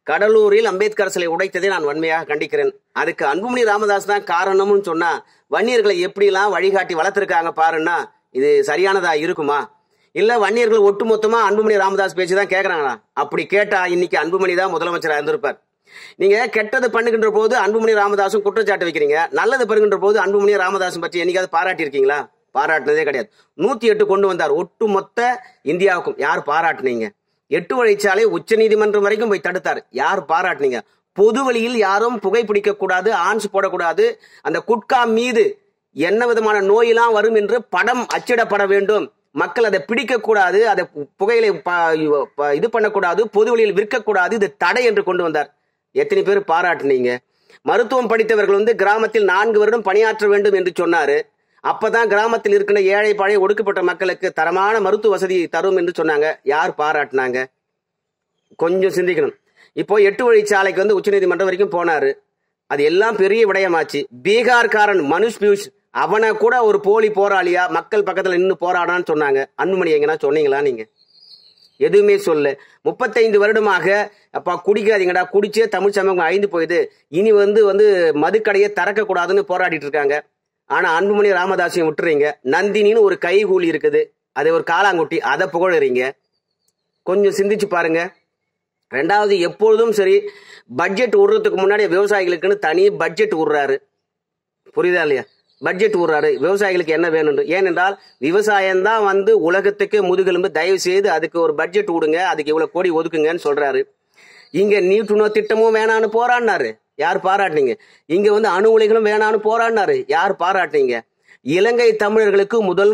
கடலூரில் அம்பேத்கர் சிலை உடைத்ததை நான் வன்மையாக கண்டிக்கிறேன். அதுக்கு அன்புமணி ராமதாஸ் தான் காரணம்னு சொன்னா வன்னியர்களை எப்படிலாம் வழிகாட்டி வளர்த்திருக்காங்க பாருன்னா இது சரியானதா இருக்குமா? இல்ல வன்னியர்கள் ஒட்டுமொத்தமா அன்புமணி ராமதாஸ் பேச்சு தான் கேட்கறாங்களா? அப்படி கேட்டா இன்னைக்கு அன்புமணி தான் முதலமைச்சராக இருந்திருப்பார். நீங்க கெட்டது பண்ணுகின்ற போது அன்புமணி ராமதாசும் குற்றச்சாட்டு வைக்கிறீங்க, நல்லது பெறுகின்ற போது அன்புமணி ராமதாசும் பற்றி என்னைக்காவது பாராட்டி இருக்கீங்களா? பாராட்டினதே கிடையாது. 108 கொண்டு வந்தார் ஒட்டுமொத்த இந்தியாவுக்கும். யார் பாராட்டினீங்க? 8 வழிச்சாலை உச்ச நீதிமன்றம் வரைக்கும் போய் தடுத்தார். யார் பாராட்டினீங்க? பொது வழியில் யாரும் புகைப்பிடிக்க கூடாது, ஆன்ஸ் போடக்கூடாது, அந்த குட்கா மீது என்ன விதமான நோயெல்லாம் வரும் என்று படம் அச்சிடப்பட வேண்டும், மக்கள் அதை பிடிக்க கூடாது, அதை புகையிலை இது பண்ணக்கூடாது, பொது வழியில் விற்கக்கூடாது, இது தடை என்று கொண்டு வந்தார். எத்தனை பேர் பாராட்டினீங்க? மருத்துவம் படித்தவர்கள் கிராமத்தில் 4 வருடம் பணியாற்ற வேண்டும் என்று சொன்னாரு. அப்பதான் கிராமத்தில் இருக்கின்ற ஏழை பழைய ஒடுக்கப்பட்ட மக்களுக்கு தரமான மருத்துவ வசதி தரும் என்று சொன்னாங்க. யார் பாராட்டினாங்க? கொஞ்சம் சிந்திக்கணும். இப்போ 8 வழிச்சாலைக்கு உச்சநீதிமன்றம் வரைக்கும் போனாரு. அது எல்லாம் பெரிய விடயமாச்சு. பீகார்காரன் மனுஷ் பியூஷ் அவனை கூட ஒரு போலி போராளியா மக்கள் பக்கத்துல நின்று போராடான்னு சொன்னாங்க. அன்புமணி எங்கன்னா சொன்னீங்களா? நீங்க எதுவுமே சொல்ல. 35 வருடமாக அப்பா குடிக்காதீங்கடா, குடிச்சே தமிழ் சமூகம் அழிந்து போயுது, இனி மதுக்கடையை திறக்க கூடாதுன்னு போராடிட்டு இருக்காங்க. ஆனா அன்புமணி ராமதாஸையும் விட்டுறீங்க. நந்தினின்னு ஒரு கைகூலி இருக்குது, அது ஒரு காலாங்குட்டி, அதை புகழறீங்க. கொஞ்சம் சிந்திச்சு பாருங்க. ரெண்டாவது, எப்பொழுதும் சரி பட்ஜெட் விடுறதுக்கு முன்னாடி விவசாயிகளுக்குன்னு தனி பட்ஜெட் விடுறாரு. புரியுதா இல்லையா? பட்ஜெட் விடுறாரு விவசாயிகளுக்கு என்ன வேணும். ஏனென்றால் விவசாயம்தான் உலகத்துக்கு முதுகெலும்பு, தயவு செய்து அதுக்கு ஒரு பட்ஜெட் விடுங்க, அதுக்கு இவ்வளவு கோடி ஒதுக்குங்கன்னு சொல்றாரு. இங்க நீட்டுணவு திட்டமும் வேணான்னு போராடினாரு. யார் பாராட்டினீங்க? இங்க அணு உலைகளும் வேணான்னு போராடினாரு. யார் பாராட்டினீங்க? இலங்கை தமிழர்களுக்கு முதல்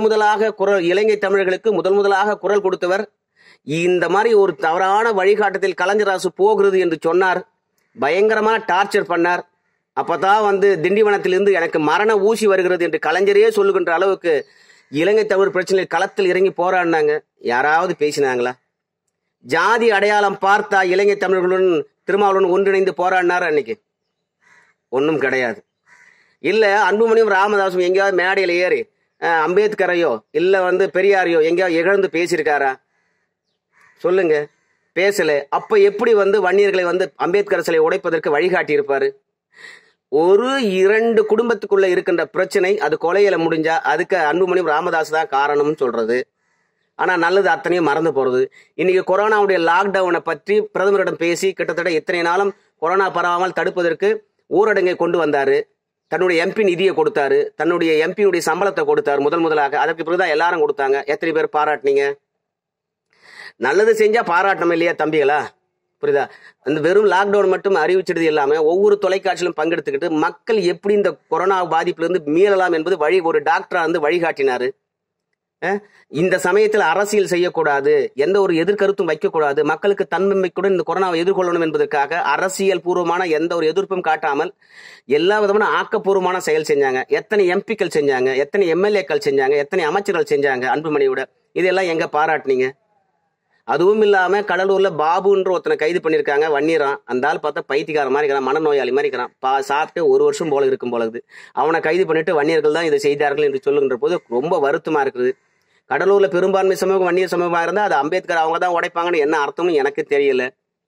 முதலாக குரல் கொடுத்தவர். இந்த மாதிரி ஒரு தவறான வழிகாட்டத்தில் கலைஞராசு போகிறது என்று சொன்னார். பயங்கரமா டார்ச்சர் பண்ணார். அப்பதான் திண்டிவனத்திலிருந்து எனக்கு மரண ஊசி வருகிறது என்று கலைஞரே சொல்லுகின்ற அளவுக்கு இலங்கை தமிழ் பிரச்சனையில் களத்தில் இறங்கி போராடினாங்க. யாராவது பேசினாங்களா? ஜாதி அடையாளம் பார்த்தா இலங்கை தமிழர்களுடன் திருமாவளவன் ஒன்றிணைந்து போராடினார். அன்னைக்கு ஒன்றும் கிடையாது. இல்ல அன்புமணியும் ராமதாசும் எங்கேயாவது மேடையில் ஏறி அம்பேத்கரையோ இல்ல பெரியாரையோ எங்கேயாவது இகழ்ந்து பேசியிருக்காரா? சொல்லுங்க. பேசல. அப்ப எப்படி வன்னியர்களை அம்பேத்கர் சிலை உடைப்பதற்கு வழிகாட்டி இருப்பாரு? ஒரு 2 குடும்பத்துக்குள்ள இருக்கின்ற பிரச்சனை, அது கொலையில முடிஞ்சா அதுக்கு அன்புமணியும் ராமதாஸ் தான் காரணம்னு சொல்றது. ஆனா நல்லது அத்தனையும் மறந்து போறது. இன்னைக்கு கொரோனாவுடைய லாக்டவுனை பற்றி பிரதமரிடம் பேசி கிட்டத்தட்ட எத்தனை நாளும் கொரோனா பரவாமல் தடுப்பதற்கு ஊரடங்கை கொண்டு வந்தாரு. தன்னுடைய எம்பி நிதியை கொடுத்தாரு, தன்னுடைய எம்பியுடைய சம்பளத்தை கொடுத்தாரு முதலாக. அதற்கு பிறகுதான் எல்லாரும் கொடுத்தாங்க. எத்தனை பேர் பாராட்டினீங்க? நல்லது செஞ்சா பாராட்டணும் இல்லையா தம்பிகளா? புரியுதா? வெறும் லாக்டவுன் மட்டும் அறிவிச்சது இல்லாம ஒவ்வொரு தொலைக்காட்சியிலும் பங்கெடுத்துக்கிட்டு மக்கள் எப்படி இந்த கொரோனா பாதிப்புல இருந்து மீளலாம் என்பது ஒரு டாக்டரா வழிகாட்டினாரு. இந்த சமயத்தில் அரசியல் செய்யக்கூடாது, எந்த ஒரு எதிர்கருத்தும் வைக்கக்கூடாது, மக்களுக்கு தன்னம்பிக்கையுடன் இந்த கொரோனாவை எதிர்கொள்ளணும் என்பதற்காக அரசியல் பூர்வமான எந்த ஒரு எதிர்ப்பும் காட்டாமல் எல்லா விதமான ஆக்கப்பூர்வமான செயல் செஞ்சாங்க. எத்தனை எம்பிக்கள் செஞ்சாங்க, எத்தனை எம்எல்ஏக்கள் செஞ்சாங்க, எத்தனை அமைச்சர்கள் செஞ்சாங்க அன்புமணியோட. இதெல்லாம் எங்க பாராட்டினீங்க? அதுவும் இல்லாம கடலூர்ல பாபுன்ற ஒருத்தனை கைது பண்ணிருக்காங்க. வன்னியரான். அந்த ஆள் பார்த்தா பைத்தியக்கார மாதிரி இருக்கிறான், மனநோயாளி மாதிரி இருக்கிறான். சாப்பிட்டு 1 வருஷம் போல இருக்கும் போலது. அவனை கைது பண்ணிட்டு வன்னியர்கள் தான் இதை செய்தார்கள் என்று சொல்லுகின்ற போது ரொம்ப வருத்தமா இருக்குது. கடலூர்ல பெரும்பான்மை சமூகம் வன்னியர் சமூகமா இருந்தா அது அம்பேத்கர் அவங்க தான் உடைப்பாங்கன்னு என்ன அர்த்தம்னு எனக்கு தெரியல.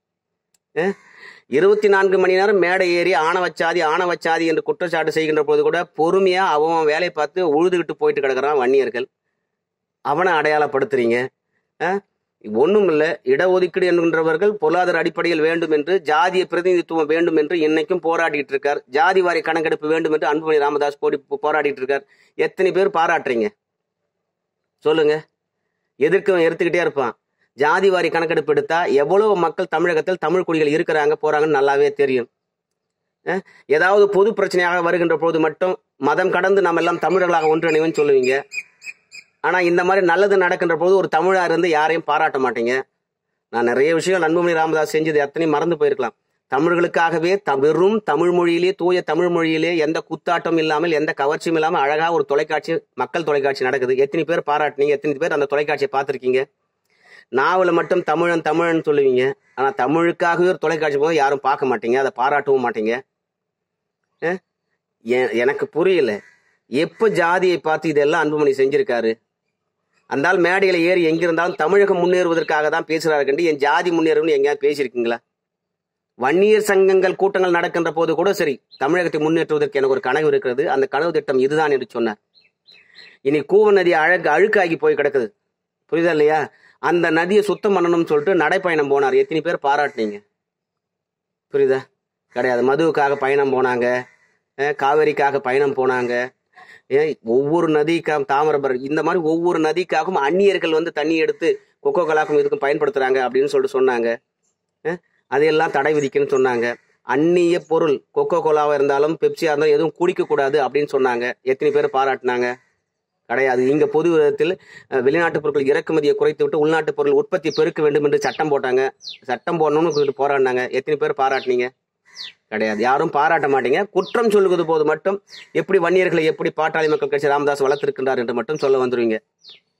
24 மணி நேரம் மேடை ஏறி ஆணவச்சாதி என்று குற்றச்சாட்டு செய்கின்ற போது கூட பொறுமையா அவன் வேலையை பார்த்து உழுதுகிட்டு போயிட்டு கிடக்குறான் வன்னியர்கள். அவனை அடையாளப்படுத்துறீங்க. ஒண்ணும் இல்ல. இடஒதுக்கீடு என்கின்றவர்கள் பொருளாதார அடிப்படையில் வேண்டும் என்று, ஜாதிய பிரதிநிதித்துவம் வேண்டும் என்று இன்னைக்கும் போராடிட்டு இருக்கார். ஜாதி வாரி கணக்கெடுப்பு வேண்டும் என்று அன்புமணி ராமதாஸ் போராடிட்டு இருக்கார். எத்தனை பேர் பாராட்டுறீங்க சொல்லுங்க? எடுத்துக்கிட்டே இருப்பான். ஜாதி வாரி கணக்கெடுப்பு எடுத்தா எவ்வளவு மக்கள் தமிழகத்தில் தமிழ் குடிகள் இருக்கிறாங்க போறாங்கன்னு நல்லாவே தெரியும். ஏதாவது பொது பிரச்சனையாக வருகின்ற போது மட்டும் மதம் கடந்து நாம் எல்லாம் தமிழர்களாக ஒன்றிணைவுன்னு சொல்லுவீங்க. ஆனா இந்த மாதிரி நல்லது நடக்கின்ற போது ஒரு தமிழா இருந்து யாரையும் பாராட்ட மாட்டீங்க. நான் நிறைய விஷயங்கள் அன்புமணி ராமதாஸ் செஞ்சது எத்தனையும் மறந்து போயிருக்கலாம். தமிழர்களுக்காகவே வெறும் தமிழ் மொழியிலே, தூய தமிழ் மொழியிலே, எந்த குத்தாட்டம் இல்லாமல், எந்த கவர்ச்சியும் இல்லாமல் அழகா ஒரு தொலைக்காட்சி, மக்கள் தொலைக்காட்சி நடக்குது. எத்தனை பேர் பாராட்டினீங்க? எத்தனை பேர் அந்த தொலைக்காட்சியை பார்த்துருக்கீங்க? நாவல மட்டும் தமிழன் சொல்லுவீங்க. ஆனா தமிழுக்காகவே ஒரு தொலைக்காட்சி போது யாரும் பார்க்க மாட்டீங்க, அதை பாராட்டவும் மாட்டீங்க. எனக்கு புரியல. எப்ப ஜாதியை பார்த்து இதெல்லாம் அன்புமணி செஞ்சிருக்காரு? அந்த மேடையில ஏறி எங்கிருந்தாலும் தமிழகம் முன்னேறுவதற்காக தான் பேசுறாரு கண்டி, என் ஜாதி முன்னேறும்னு எங்கேயாவது பேசியிருக்கீங்களா? வன்னியர் சங்கங்கள் கூட்டங்கள் நடக்கின்ற போது கூட சரி, தமிழகத்தை முன்னேற்றுவதற்கு எனக்கு ஒரு கனவு இருக்கிறது, அந்த கனவு திட்டம் இதுதான் என்று சொன்னார். இனி கூவ நதி அழுக்காகி போய் கிடக்குது, புரியுதா இல்லையா? அந்த நதியை சுத்தம் பண்ணணும்னு சொல்லிட்டு நடைப்பயணம் போனார். எத்தனை பேர் பாராட்டினீங்க? புரியுதா? கிடையாது. மதுவுக்காக பயணம் போனாங்க, காவேரிக்காக பயணம் போனாங்க, ஒவ்வொரு நதிக்காக தாமிரபரணி, இந்த மாதிரி ஒவ்வொரு நதிக்காகவும் அந்நியர்கள் வந்து தண்ணி எடுத்து கொக்கோ கலாக்கும் இதுக்கும் பயன்படுத்துறாங்க அப்படின்னு சொல்லிட்டு சொன்னாங்க. அதையெல்லாம் தடை விதிக்கணும்னு சொன்னாங்க. அந்நிய பொருள் கொக்கோ கோலாவா இருந்தாலும் பெப்சியா இருந்தாலும் எதுவும் குடிக்க கூடாது அப்படின்னு சொன்னாங்க. எத்தனை பேர் பாராட்டினாங்க? கிடையாது. இங்க பொது விதத்தில் வெளிநாட்டு பொருட்கள் இறக்குமதியை குறைத்து விட்டு உள்நாட்டு பொருள் உற்பத்தி பெருக்க வேண்டும் என்று சட்டம் போட்டாங்க. சட்டம் போடணும்னு போராடினாங்க. எத்தனை பேர் பாராட்டினீங்க? கிடையாது. யாரும் பாராட்ட மாட்டீங்க. குற்றம் சொல்லுவது போது மட்டும் எப்படி வன்னியர்களை எப்படி பாட்டாளி மக்கள் கட்சி ராமதாஸ் வளர்த்திருக்கின்றார் என்று மட்டும் சொல்ல வந்துருவீங்க.